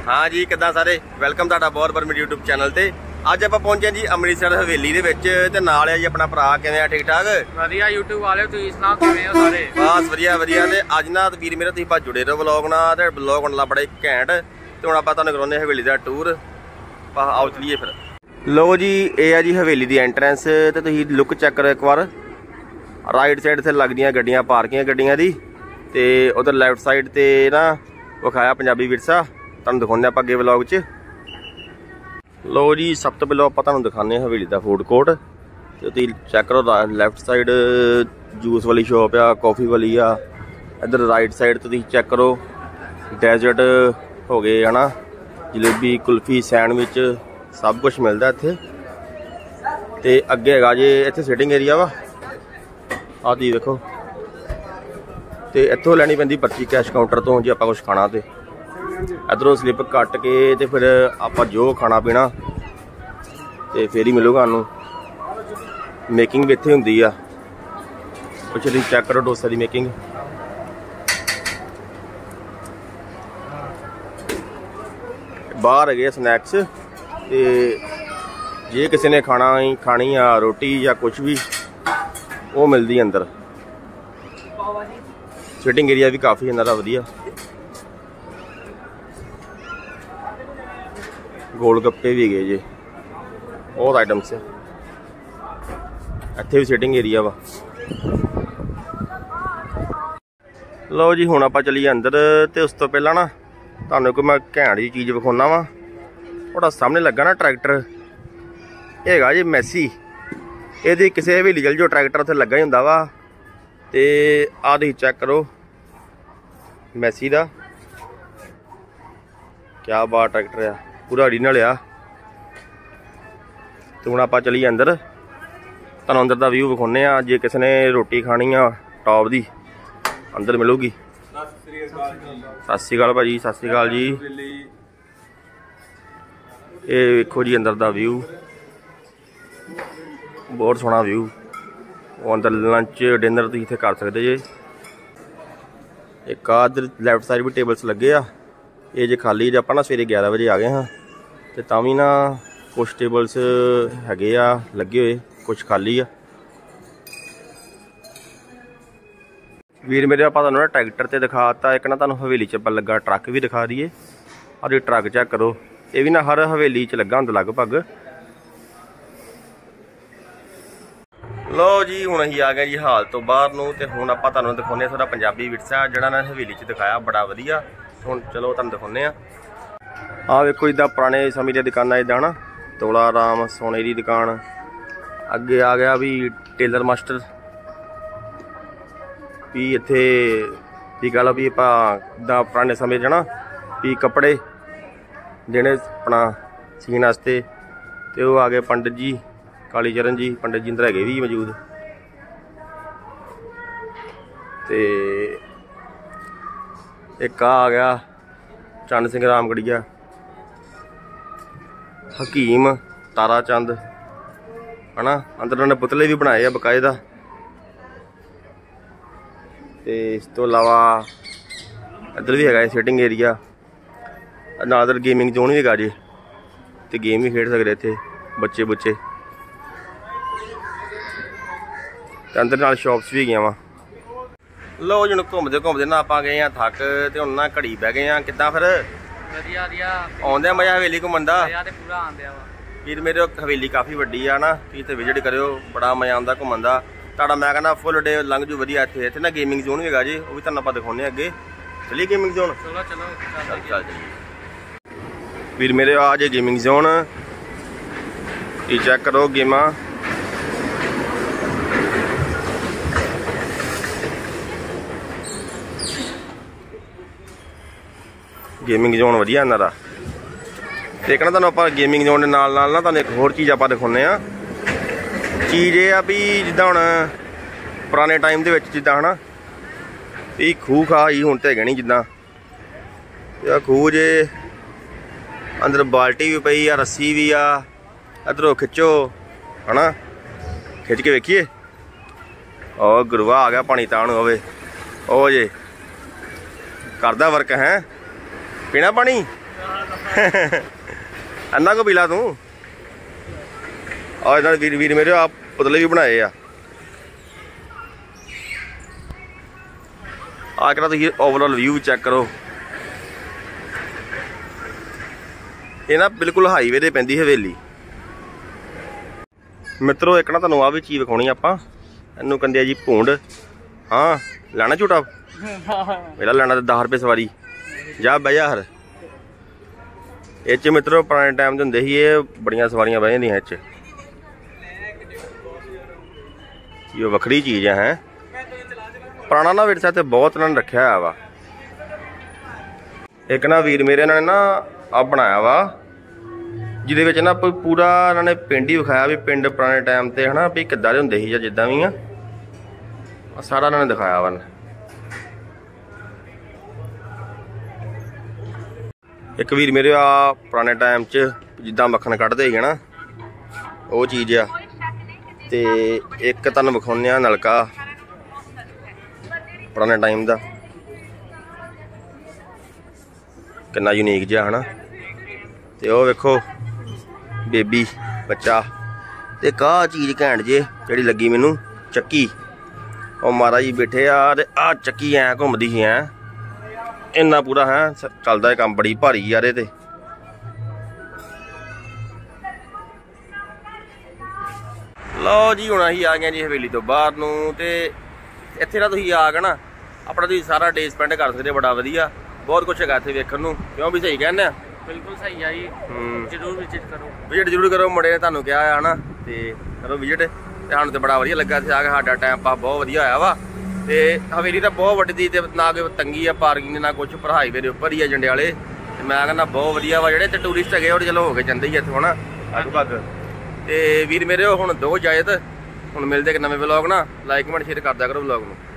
हाँ जी, किद्दां सारे वेलकम तुहाडा बहुत बार मेरे यूट्यूब चैनल ते। अज आपां पहुंचे जी अमृतसर हवेली दे विच ते नाल है जी अपना भरा। किवें आ? ठीक ठाक वधिया यूट्यूब वाले तुसीं सुणाओ किवें हो सारे? बस वधिया वधिया। ते अज ना वीर मेरे तुसीं जुड़े रहो व्लॉग नाल ते व्लॉग बनला बड़ा ही घैंट। ते हुण आपां तुहानूं कराउने हवेली दा टूर। आओ चलिए फिर। लो जी, ये है जी हवेली दी एंट्रेंस ते तुसीं लुक चेक करो एक बार। राइट साइड से लगदियां गड्डियां पार्किंग गड्डियां दी ते उधर लैफ्ट साइड ते ना विखाया पंजाबी विरसा। तुहानूं दिखाउने आपां अगे व्लॉग च। लो जी, सब तो पहले आपां तुहानूं दिखाने हवेली दा फूड कोर्ट। ते तुसीं चेक करो लैफ्ट साइड जूस वाली शॉप आ, कॉफ़ी वाली आ। इधर राइट साइड तुसीं चेक करो डेजर्ट हो गए है ना, जलेबी कुल्फी सैंडविच सब कुछ मिलता इत्थे। ते अगे हैगा जे इत्थे सिटिंग एरिया वा आ जी देखो। ते इत्थों लैनी पैंदी पर्ची कैश काउंटर तो जे आपां कुछ खाना। ते इधरों स्लिप कट के ते फिर आपां जो खाना पीना ते फिर ही मिलूगा सानूं। मेकिंग भी इत्थे हुंदी आ। कुछ तुसीं चेक करो डोसे की मेकिंग। बाहर है स्नैक्स ते जे किसी ने खानी आ रोटी या कुछ भी वो मिलती अंदर। सिटिंग एरिया भी काफ़ी इन्हां दा वधिया। गोल गप्पे भी गए जे बहुत आइटम्स है। इत्थे भी सिटिंग एरिया वा। लो जी, हुण आपां चलीए अंदर। ते उस तो पहला ना तुहानूं कोई मैं घैंट जी चीज़ विखाउणा वा। थोड़ा सामने लगा ना ट्रैक्टर, ये हैगा जी मैसी। ये किसी हवेली चल जो ट्रैक्टर उत्थे लगा ही हुंदा वा। ते आ तुसीं चेक करो मैसी दा क्या बात ट्रैक्टर आ, पूरा ओरिजिनल आ। तो हुण आपां चलीए अंदर, तुहानूं अंदर दा व्यू विखाउने आ। जे किसी ने रोटी खानी आ टॉप दी अंदर मिलूगी। सत श्री अकाल भाजी, सत श्री अकाल जी। ये वेखो जी अंदर दा व्यू, बहुत सोहना व्यू। वो अंदर लंच डिनर तुसीं इत्थे कर सकदे जे। एक इधर लैफ्ट साइड भी टेबल्स लगे आ। ये जे खाली जे आपां ना सवेरे 11 बजे आ गए हाँ तो तां भी ना कुछ टेबल्स हैगे आ लगे हुए, कुछ खाली आ। वीर मेरे आपां तुहानूं ना ट्रैक्टर ते दिखाता। एक ना तुहानूं हवेली च लगा ट्रक भी दिखा दईए। और ये ट्रक चेक करो, ये भी ना हर हवेली च लगा हुंदा लगभग। लो जी, हुण असीं आ गए जी हाल तो बाहर नूं। ते हुण आपां तुहानूं दिखाउने थोड़ा पंजाबी विरसा जिहड़ा ना हवेली च दिखाया बड़ा वधिया। हुण चलो तुहानूं दिखाउने आ वेखो इदां पुराने समय दी दुकानां इदां ना तोला राम सोने की दुकान। अगे आ गया भी टेलर मास्टर भी इत्थे भी कह लो भी आपां पुराने समय च ना भी कपड़े देने अपना सीन वास्ते। ते वो आ गए पंडित जी काली चरण जी, पंडित जी अंदर हैगे भी मौजूद। ते एक आ गया चंद सिंह रामगढ़िया, हकीम तारा चंद है ना। अंदर उन्होंने पुतले भी बनाए आ बकायदा। ते इस तो अलावा इधर भी है सिटिंग एरिया, ना इधर गेमिंग जोन भी है जी। तो गेम भी खेड सकते इत्थे बच्चे बुच्चे। अंदर नाल शॉप्स भी गई वा। लो जी, घूमते घूमते ना आप गए हैं थक। ते हुण ना घड़ी बह गए हैं। किद्दां फिर आउंदे मजा हवेली घूमन दा? वीर मेरे हवेली काफ़ी वड्डी आ ना, तुसीं इत्थे विजिट करियो, बड़ा मजा आउंदा घूमन दा। तुहाडा मैं कहना फुल डे लंघ जू वधिया। इत्थे इत्थे ना गेमिंग जोन भी हैगा जी, वो भी तुहानूं आपां दिखाउने अगे। चलिए गेमिंग जोन, चलो चल चलिए। वीर मेरे आ जे गेमिंग जोन, ये चेक करो गेमां। गेमिंग जोन वधिया इन्हां दा। ते ना तुहानूं आपां गेमिंग जोन दे नाल नाल ना तुहानूं एक होर चीज़ आपां दिखाउने आ। चीज़ ये आ भी जिद्दां हुण पुराने टाइम दे विच जिद्दां है ना भी खूह खा ही हुण ते हैगे नहीं। जिद्दां खूह जे अंदर बाल्टी भी पई आ, रस्सी भी आ। इधरों खिच्चो है ना, खिच के वेखिए। और गुरुआ आ गया पानी ताण होवे ओ जे करदा वर्क है। पीना पानी अन्ना को पीला तू और इधर वीर मेरे आप पुतले भी बनाए आ करा तुम ओवरऑल व्यू चेक करो। ये ना बिल्कुल हाईवे ते पैंदी हवेली। मित्रों एक ना तुहानूं आ भी चीज़ विखाउणी आपां इनू कहंदे जी भूंड। हाँ लैना झूटा मेरा लैना तो 10 रुपये सवारी जा बह जा हर इस मित्रों पुराने टाइम होंगे ही ये बड़िया सवारियां बह जांदियां इस ये वक्री चीज़ है पुराना ना विरसा तो बहुत इन्होंने रखा है वा। एक ना वीर मेरे इन्होंने ना आ बनाया वा जिदे विच ना पूरा इन्होंने पिंड ही विखाया भी पिंड पुराने टाइम ते है ना भी किद्दां दे हुंदे सी जां जिद्दां भी आ सारा इन्होंने दिखाया वा। एक वीर मेरे आ पुराने टाइम च जिद्दां मक्खन कढ़दे ही ना वो चीज़ आ ते एक तुहानूं विखाउने आ नलका पुराने टाइम का कितना यूनीक जिहा है ना। तो वह वेखो बेबी बच्चा ते का चीज़ घैंट जे जिहड़ी लगी मैनू चक्की और महाराज जी बैठे आ चक्की ऐ घूमदी ही ऐ इन्ना पूरा है चलदा है काम बड़ी भारी यार ये ते। लो जी हुण असीं आ गए जी हवेली तो बाहर नूं ते इत्थे ना तुसीं आ गए ना अपना तुसीं सारा डे स्पेंड कर सकते बड़ा वधिया बहुत कुछ है इत्थे वेखण नूं क्यों भी सही कहने बिल्कुल सही है जी जरूर विजिट जरूर करो मुंडे ने तुहानूं कहा है ना ते करो विजिट ते सानूं ते बड़ा वधिया लग्गा इत्थे आ के साडा टाइम पास बहुत वधिया होया वा। ते हवेली तां बहुत वड्डी ते ना कोई तंगी है पार्किंग ना कुछ पर हाईवे दे उपर ही है जंडियाले ते मैं कहना बहुत वधिया वा। जिहड़े इत्थे टूरिस्ट है वो चलो हो के जांदे ही इत्थों ना लगभग ते वीर मेरे हुण दो इजाजत हुण मिलदे एक नवें व्लॉग ना लाइक कमेंट शेयर करदा करो व्लॉग नूं।